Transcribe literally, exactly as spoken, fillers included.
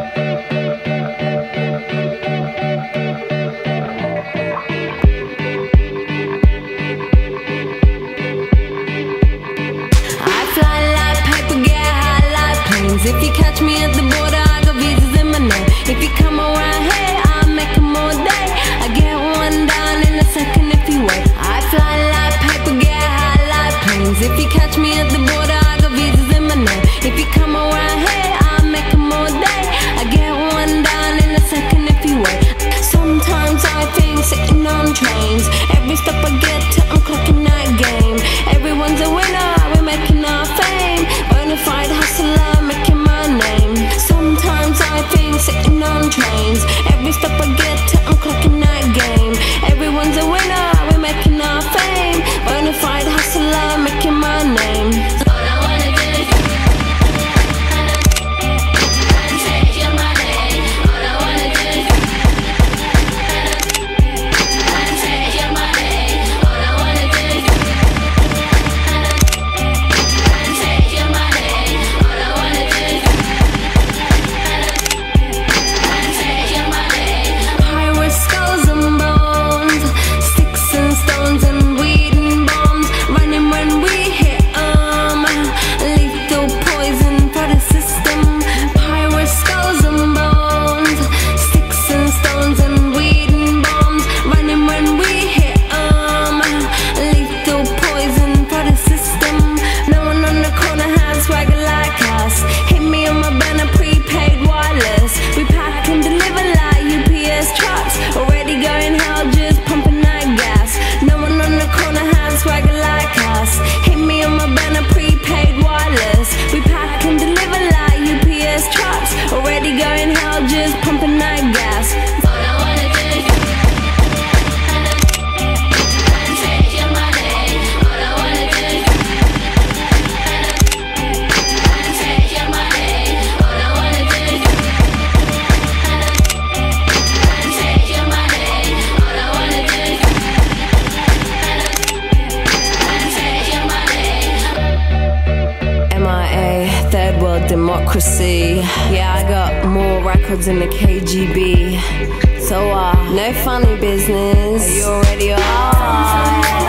If you catch me at the border, I got visas in my name. If you come around here, I'll make them all day. I get one down in a second if you wait. I fly like paper, get high like planes. If you catch me at the border, I got visas in my name. If you come around here, I'll make them all day. I get one down in a second if you wait. Sometimes I think sitting on trains. Every step I get to, I'm clocking that game. Everyone's a winner, we're making our fame. Bonafide hustler, making my name. Sometimes I think sitting on trains. Every step I get to, I'm clocking that game. Everyone's a winner, we're making our fame. Bonafide hustler, making my name. All I wanna do is and take your money. All I wanna do is and take your money. All I wanna do is and take your money. All I wanna do is and take your money. Pirates, skulls and bones, sticks and stones and weed and bombs. Running when we hit 'em, lethal poison for the system. Pirates, skulls and bones, sticks and stones and weed and bombs. Running when we hit 'em, lethal poison for the system. No one on the corner has swagger like us. Hit me on my banner, prepaid wireless. We pack and deliver like U P S trucks. Already going hell, just pumping that gas. No one on the corner has swagger like us. Hit me on my banner, prepaid wireless. We pack and deliver like U P S trucks. Already going hell, just pumping that gas. All I wanna do is and take your money. All I wanna do is and take your money. All I wanna do is and take your money. All I wanna do is and take your money. M I A, third world democracy. Yeah, I got more records than the K G B. So uh, no funny business. You already are.